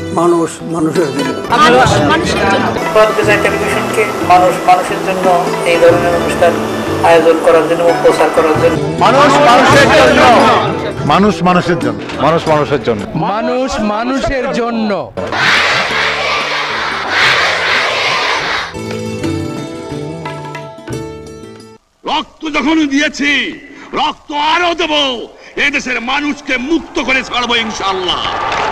মানুষ মানুষের জন্য। টেলিভিশনকে মানুষ মানুষের জন্য এই ধরনের অনুষ্ঠান আয়োজন করার জন্য ও প্রচার করার জন্য। মানুষ মানুষের জন্য, মানুষ মানুষের জন্য, মানুষ মানুষের জন্য, মানুষ মানুষের জন্য। রক্ত যখন দিয়েছি, রক্ত আরো দেব। এই দেশের মানুষকে মুক্ত করে ছাড়বো ইনশাআল্লাহ।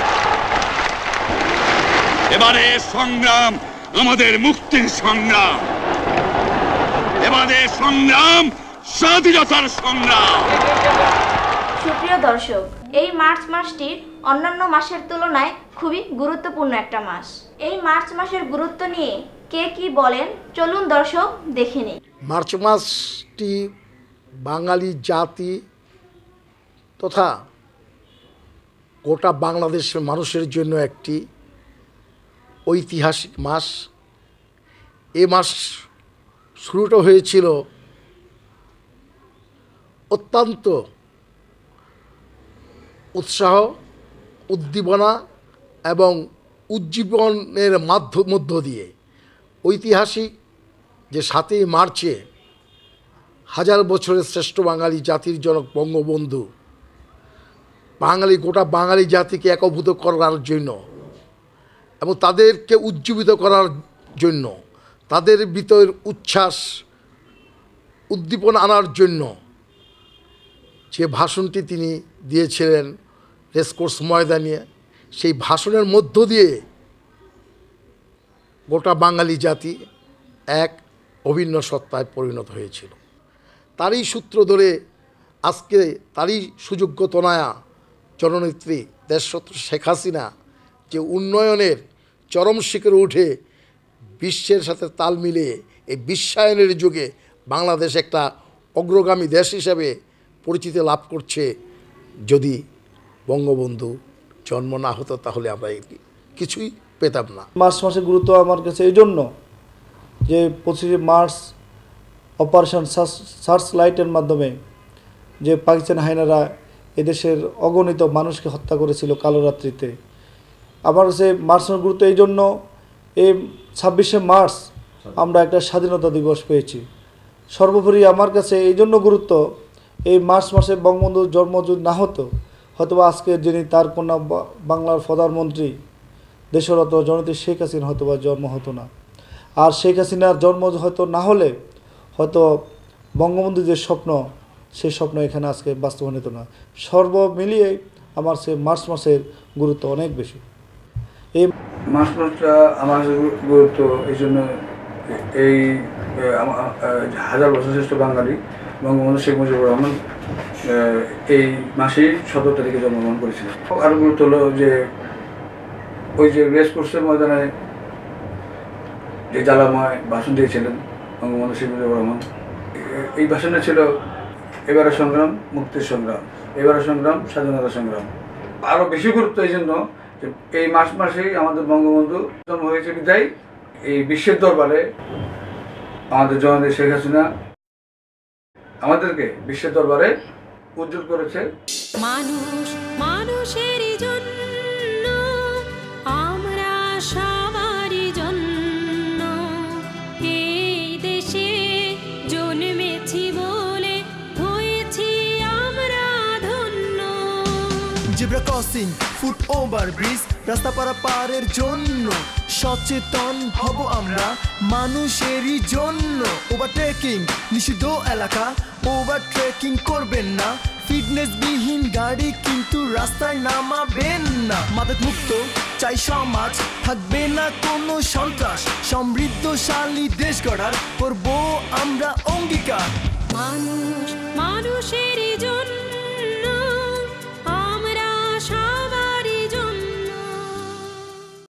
এবারে সংগ্রাম আমাদের মুক্তির সংগ্রাম, এবারে সংগ্রাম স্বাধীনতার সংগ্রাম। সুপ্রিয় দর্শক, এই মার্চ মাসটি অন্যান্য মাসের তুলনায় খুবই গুরুত্বপূর্ণ একটা মাস। এই মার্চ মাসের গুরুত্ব নিয়ে কে কি বলেন চলুন দর্শক দেখে নিই। মার্চ মাসটি বাঙালি জাতি তথা গোটা বাংলাদেশের মানুষের জন্য একটি ঐতিহাসিক মাস। এ মাস শুরুটা হয়েছিল অত্যন্ত উৎসাহ, উদ্দীপনা এবং উজ্জীবনের মধ্য দিয়ে। ঐতিহাসিক যে 7ই মার্চে হাজার বছরের শ্রেষ্ঠ বাঙালি জাতির জনক বঙ্গবন্ধু গোটা বাঙালি জাতিকে একভূত করার জন্য এবং তাদেরকে উজ্জীবিত করার জন্য, তাদের ভিতর উচ্ছ্বাস উদ্দীপনা আনার জন্য যে ভাষণটি তিনি দিয়েছিলেন রেসকোর্স ময়দানে, সেই ভাষণের মধ্য দিয়ে গোটা বাঙালি জাতি এক অভিন্ন সত্তায় পরিণত হয়েছিল। তারই সূত্র ধরে আজকে তারই সুযোগ্য তনয়া জননেত্রী দেশরত্ন শেখ হাসিনা যে উন্নয়নের চরম শিখরে উঠে বিশ্বের সাথে তাল মিলিয়ে এই বিশ্বায়নের যুগে বাংলাদেশ একটা অগ্রগামী দেশ হিসাবে পরিচিতি লাভ করছে। যদি বঙ্গবন্ধু জন্ম না হতো তাহলে আমরা কিছুই পেতাম না। মার্চ মাসের গুরুত্ব আমার কাছে এই জন্য যে 25শে মার্চ অপারেশন সার্চ লাইটের মাধ্যমে যে পাকিস্তান হায়নারা এদেশের অগণিত মানুষকে হত্যা করেছিল কালো রাত্রিতে। আমার কাছে মার্চ মাসের গুরুত্ব এই জন্য, এই 26শে মার্চ আমরা একটা স্বাধীনতা দিবস পেয়েছি। সর্বোপরি আমার কাছে এই জন্য গুরুত্ব, এই মার্চ মাসে বঙ্গবন্ধুর জন্ম যদি না হতো হয়তো আজকে যিনি তার কন্যা বাংলার প্রধানমন্ত্রী দেশরত্ন জননেত্রী শেখ হাসিনা হয়তো বা জন্ম হতো না। আর শেখ হাসিনার জন্ম হয়তো না হলে হয়তো বঙ্গবন্ধুর যে স্বপ্ন, সেই স্বপ্ন এখানে আজকে বাস্তবায়ন হতো না। সর্ব মিলিয়ে আমার সে মার্চ মাসের গুরুত্ব অনেক বেশি। এই মার্চ মাসটা আমার গুরুত্ব এই জন্য, এই হাজার বছর শ্রেষ্ঠ বাঙালি বঙ্গবন্ধু শেখ মুজিবুর রহমান এই মাসেই 17 তারিখে জন্মগ্রহণ করেছিলেন। আরও গুরুত্ব হলো যে ওই যে রেসকোর্সের ময়দানে যে জ্বালাময় ভাষণ দিয়েছিলেন বঙ্গবন্ধু শেখ মুজিবুর রহমান, এই ভাষণে ছিল এবারের সংগ্রাম মুক্তির সংগ্রাম, এবারের সংগ্রাম স্বাধীনতা সংগ্রাম। আরও বেশি গুরুত্ব এই জন্য যে এই মার্চ মাসেই আমাদের বঙ্গবন্ধু জন্ম হয়েছে বিদায় এই বিশ্বের দরবারে আমাদের জননেত্রী শেখ হাসিনা আমাদেরকে বিশ্বের দরবারে উজ্জ্বল করেছে। মানুষ মানুষের জন্য, আমরা সবারই জন্য এই দেশে জন্মেছি বলে হয়েছি আমরা ধন্য। Zebra crossing, foot over bridge, রাস্তা পারাপারের জন্য সচেতন হব আমরা মানুষেরই জন্য। ওভারটেকিং নিষিদ্ধ এলাকা, ওভারটেকিং করবেন না। ফিটনেস বিহীন গাড়ি কিন্তু রাস্তায় নামাবেন না। মাদক মুক্ত চাই সমাজ, থাকবে না কোনো সন্ত্রাস। সমৃদ্ধশালী দেশ গড়ার করব আমরা অঙ্গীকার। মানুষ মানুষের